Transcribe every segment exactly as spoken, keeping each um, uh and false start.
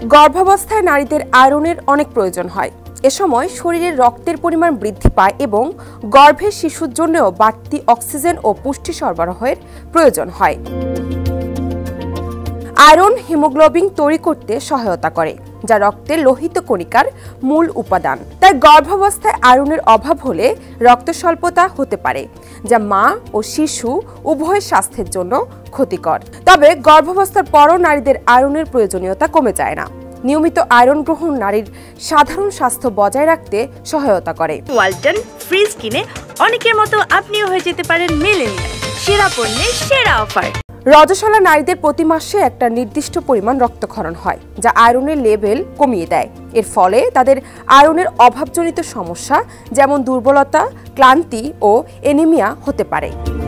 গর্ভাবস্থায় নারীদের আয়রনের অনেক প্রয়োজন হয়। এ সময় শরীরের রক্তের পরিমাণ বৃদ্ধি পায় এবং গর্ভের শিশুর জন্যও বাড়তি অক্সিজেন ও পুষ্টি সরবরাহের প্রয়োজন হয়। আয়রন হিমোগ্লোবিন তৈরি করতে সহায়তা করে, যা রক্তের লোহিত কণিকার মূল উপাদান। তাই গর্ভাবস্থায় আয়রনের অভাব হলে রক্ত স্বল্পতা হতে পারে, যা মা ও শিশু উভয়ের স্বাস্থ্যের জন্য ক্ষতিকর। তবে গর্ভাবস্থার পরও নারীদের আয়রনের প্রয়োজনীয়তা কমে যায় না। নিয়মিত আয়রন গ্রহণ নারীর সাধারণ স্বাস্থ্য বজায় রাখতে সহায়তা করে। ওয়ালটন ফ্রিজ কিনে অনেকের মতো আপনিও হয়ে যেতে পারেন মিলেনিয়াল। সেরা পণ্যের সেরা অফার। রজস্বলা নারীদের প্রতি মাসে একটা নির্দিষ্ট পরিমাণ রক্তক্ষরণ হয়, যা আয়রনের লেভেল কমিয়ে দেয়। এর ফলে তাদের আয়রনের অভাবজনিত সমস্যা যেমন দুর্বলতা, ক্লান্তি ও অ্যানিমিয়া হতে পারে।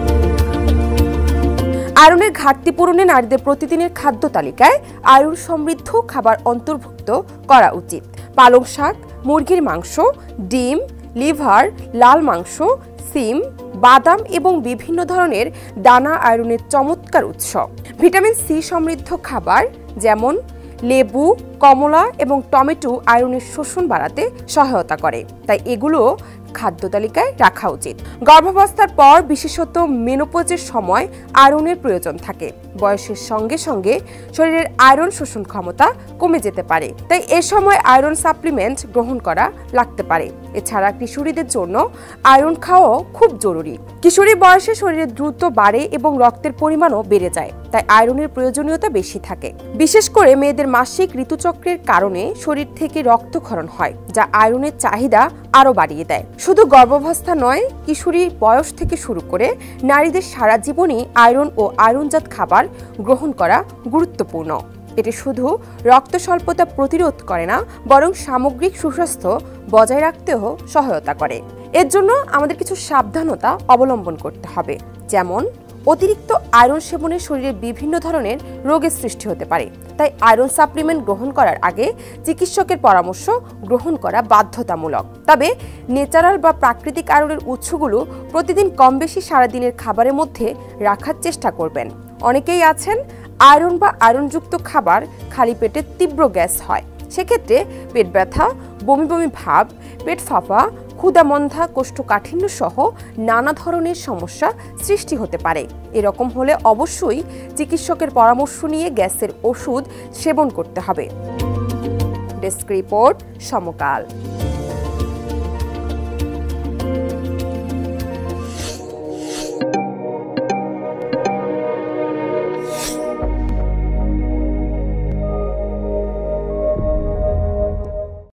আয়রনের ঘাটতি পূরণে নারীদের প্রতিদিনের খাদ্য তালিকায় আয়রন সমৃদ্ধ খাবার অন্তর্ভুক্ত করা উচিত। পালং শাক, মুরগির মাংস, ডিম, লিভার, লাল মাংস, সিম, বাদাম এবং বিভিন্ন ধরনের দানা আয়রনের চমৎকার উৎস। ভিটামিন সি সমৃদ্ধ খাবার যেমন লেবু, কমলা এবং টমেটো আয়রনের শোষণ বাড়াতে সহায়তা করে, তাই এগুলো খাদ্য তালিকায় রাখা উচিত। গর্ভাবস্থার পর বিশেষত মেনোপজের সময় আয়রনের প্রয়োজন থাকে। বয়সের সঙ্গে সঙ্গে শরীরের আয়রন শোষণ ক্ষমতা কমে যেতে পারে, তাই এ সময় আয়রন সাপ্লিমেন্ট গ্রহণ করা লাগতে পারে। এছাড়া কিশোরীদের জন্য আয়রন খাওয়াও খুব জরুরি। কিশোরী বয়সে শরীরে দ্রুত বাড়ে এবং রক্তের পরিমাণও বেড়ে যায়, তাই আয়রনের প্রয়োজনীয়তা বেশি থাকে। বিশেষ করে মেয়েদের মাসিক ঋতুচক্রের কারণে শরীর থেকে রক্তক্ষরণ হয়, যা আয়রনের চাহিদা আরও বাড়িয়ে দেয়। শুধু গর্ভাবস্থা নয়, কিশোরী বয়স থেকে শুরু করে নারীদের সারা জীবনই আয়রন ও আয়রনজাত খাবার গ্রহণ করা গুরুত্বপূর্ণ। এটি শুধু রক্ত স্বল্পতা প্রতিরোধ করে না, বরং সামগ্রিক সুস্বাস্থ্য বজায় রাখতেও সহায়তা করে। এর জন্য আমাদের কিছু সাবধানতা অবলম্বন করতে হবে, যেমন অতিরিক্ত আয়রন সেবনে শরীরে বিভিন্ন ধরনের রোগের সৃষ্টি হতে পারে। তাই আয়রন সাপ্লিমেন্ট গ্রহণ করার আগে চিকিৎসকের পরামর্শ গ্রহণ করা বাধ্যতামূলক। তবে ন্যাচারাল বা প্রাকৃতিক আয়রনের উৎসগুলো প্রতিদিন কম বেশি সারাদিনের খাবারের মধ্যে রাখার চেষ্টা করবেন। অনেকেই আছেন আয়রন বা আয়রনযুক্ত খাবার খালি পেটে তীব্র গ্যাস হয়, সেক্ষেত্রে পেট ব্যথা, বমি বমি ভাব, পেট ফাঁপা, ক্ষুধামন্ধা, কোষ্ঠকাঠিন্য সহ নানা ধরনের সমস্যা সৃষ্টি হতে পারে। এরকম হলে অবশ্যই চিকিৎসকের পরামর্শ নিয়ে গ্যাসের ওষুধ সেবন করতে হবে। ডেস্ক রিপোর্ট, সমকাল।